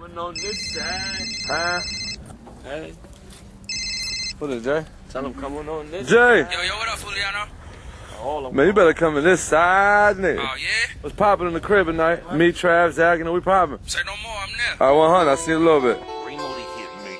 coming on this side. Huh? Hey. What is Jay? Tell him coming on this Jay! side. Yo, what up, Fuliano? Man, you better come in this side, nigga. Oh, yeah? What's popping in the crib at night? Me, Trav, Zach, we popping. Say no more, I'm there. All right, 100, I see a little bit. Remotely hit me.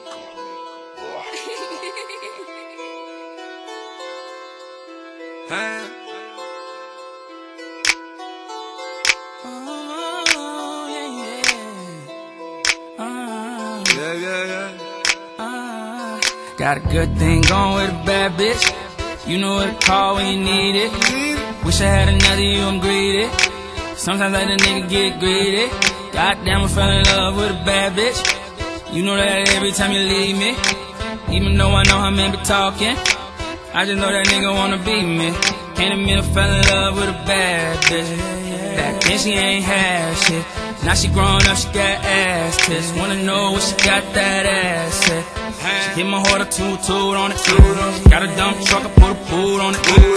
Got a good thing going with a bad bitch. You know what to call when you need it. Wish I had another you, I'm greedy. Sometimes I let a nigga get greedy. Goddamn, I fell in love with a bad bitch. You know that every time you leave me. Even though I know how men be talking, I just know that nigga wanna be me. Can't admit I fell in love with a bad bitch. Back then she ain't had shit. Now she grown up, she got ass tits. Wanna know what she got that ass at. She hit my heart a toot on it. Got a dump truck, I put a boot on it.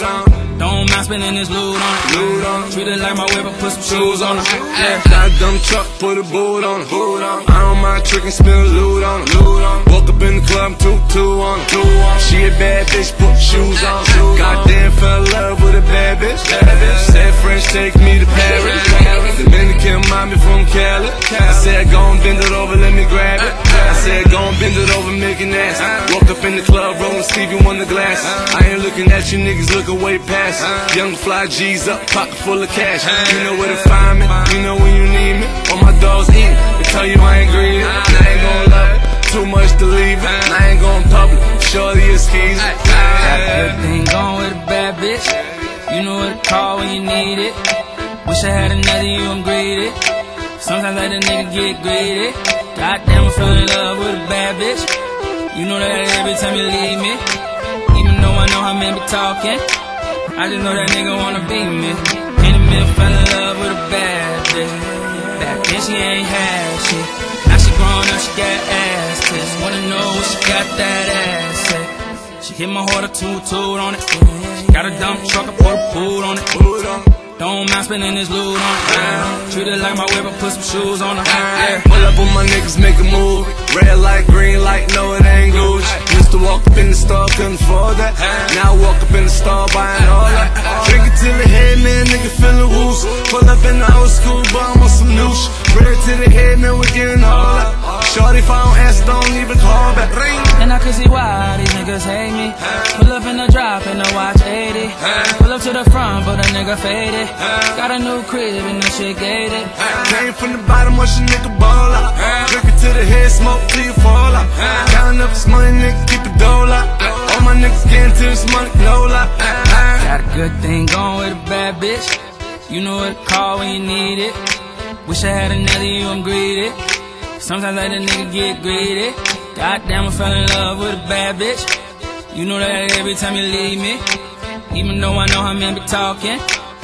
Don't mind spending this loot on it. Treat it like my whip, I put some shoes on it. Yeah. Got a dump truck, put a boot on it. I don't mind trickin, spend loot on it. Woke up in the club, toot on it. She a bad bitch, put shoes on it. Goddamn, fell in love with a bad bitch. Said French, take me to Paris. Dominican mommy from Cali. I said, go and bend it over, let me grab it. I said, go and bend it over, make it nasty. Woke up in the club, rolling Stevie Wonder glass. I ain't looking at you niggas, looking way past. Young fly G's up, pocket full of cash. You know where to find me, you know when you need me. All my dogs eat, they tell you I ain't greedy. And I ain't gon' love it, too much to leave it. And I ain't gon' public, shorty is keys. Got a good thing going with a bad bitch. You know what to call when you need it. Wish I had another you, I'm greedy. Sometimes I let a nigga get greedy. Goddamn, I fell in love with a bad bitch. You know that every time you leave me. Even though I know how men be talking, I just know that nigga wanna be me. Can't admit I fell in love with a bad bitch. Back then she ain't had shit. Now she grown up, she got ass tits. Wanna know what she got that ass at. She hit my heart a toot on it. Got a dump truck, I put a boot on it. Don't mind spending this loot on it. Treat it like my whip, I put some shoes on it. Pull up on my niggas, make a move. Red light, green light, no it ain't Gucci. Used to walk up in the store, couldn't afford that. Now I walk up in the store, buying all that. Drink it till the head, man, nigga feelin' loose. Pull up in the old school, bum on some new shit. Red to the head, man, we getting all that. Shorty, if I don't answer, don't even call back. And I can see why these niggas hate me. Pull up in the drop and the watch 80. Pull up to the front, but a nigga faded. Got a new crib and that shit gated. Came from the bottom, watch a nigga ball out. Drink it to the head, smoke till you fall out. Counting up this money, nigga, keep it dole out. All my niggas getting to this money, low out. Got a good thing going with a bad bitch. You know what to call when you need it. Wish I had another you, I'm greedy. Sometimes I let a nigga get greedy. Goddamn, I fell in love with a bad bitch. You know that every time you leave me. Even though I know how men be talking,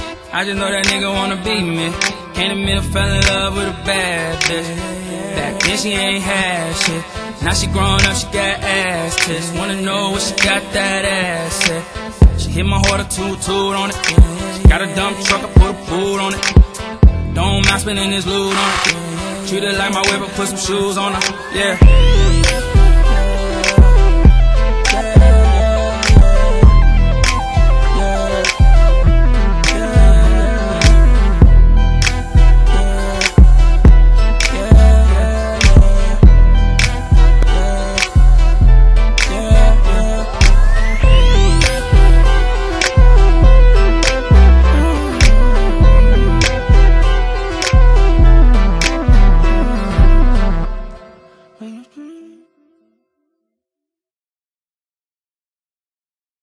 I just know that nigga wanna be me. Can't admit I fell in love with a bad bitch. Back then she ain't had shit. Now she grown up, she got ass tits. Wanna know what she got that ass at. She hit my heart a toot on it. Got a dump truck, I put a boot on it. Don't mind spending this loot on it. Treat it like my whip, I put some shoes on it. Yeah.